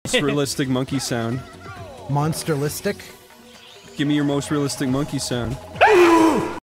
most realistic monkey sound. Monsterlistic? Give me your most realistic monkey sound.